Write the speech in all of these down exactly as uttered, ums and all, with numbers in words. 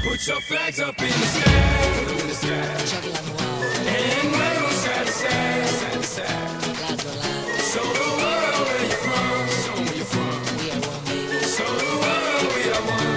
Put your flags up in the sky, in the sky. And wave them side to side, side to side. Show the world where you're from, show 'em where you're from. Show the world we are one.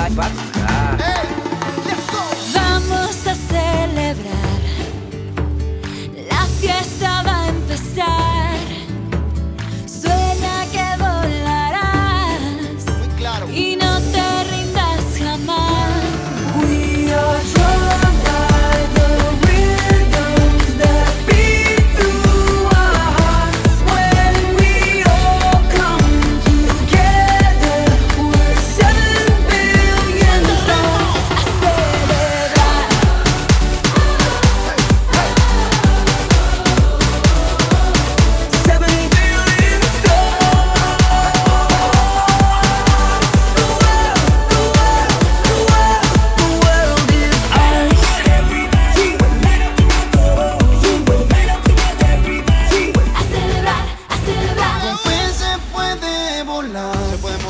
vai passar. Hey, let's go. Vamos a celebrar, la fiesta va a empezar. Suena que volarás Muy claro. y no te rindas jamás. We are drawn by the rhythms that beat through our hearts. When we all come together, we're seven billion stars. A celebrar. Seven billion stars. The world, the world, the world, the world is ours. A celebrar, a celebrar. Con fe se puede volar. Se puede